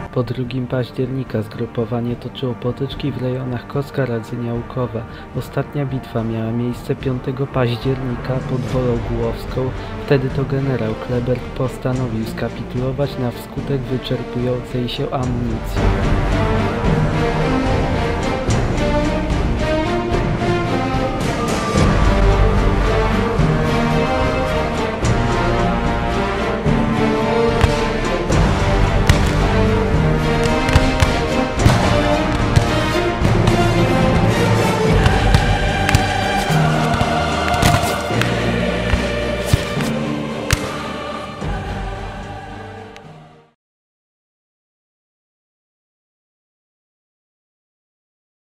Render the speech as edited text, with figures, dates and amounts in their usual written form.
Po 2 października zgrupowanie toczyło potyczki w rejonach Koska Radzeniałkowa. Ostatnia bitwa miała miejsce 5 października pod Wolą Głowską. Wtedy to generał Kleberg postanowił skapitulować na wskutek wyczerpującej się amunicji.